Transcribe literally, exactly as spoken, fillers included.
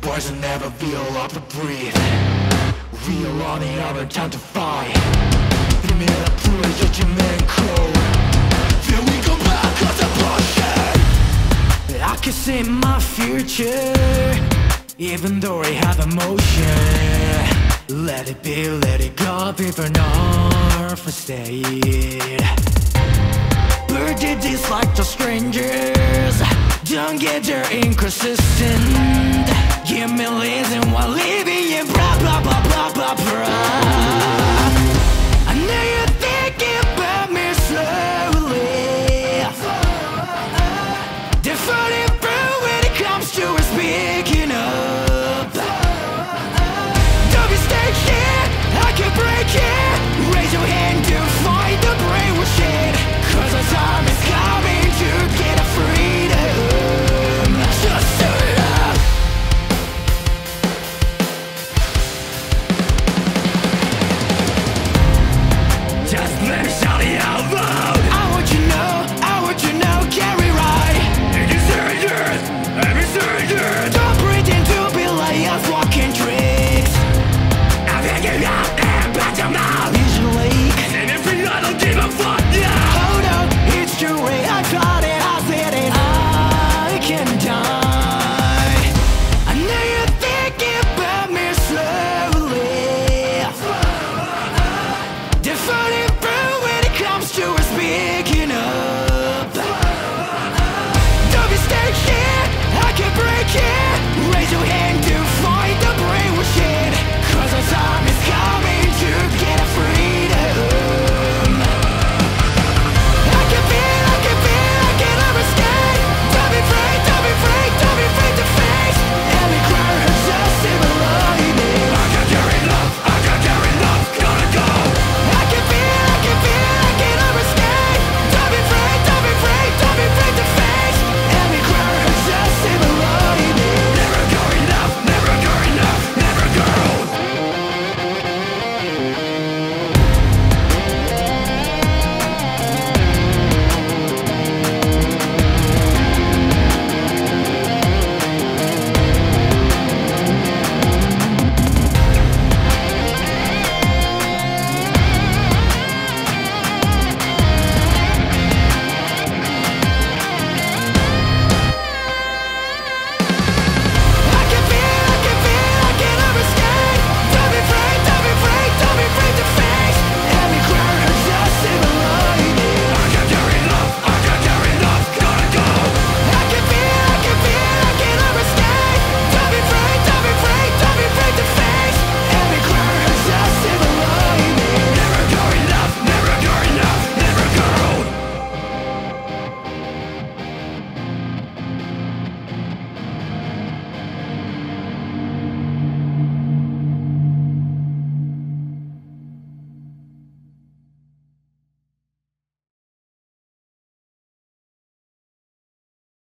poison, never feel up to breathe. Real on the other, time to fight. Give me the proof that you man cold. Here we go back, cause the bullshit. I can see my future, even though I have emotion. Let it be, let it go, people know for stayed. Birthday dislike the strangers. Don't get your inconsistent. Give me reason why living in blah blah blah blah blah blah. I know you're thinking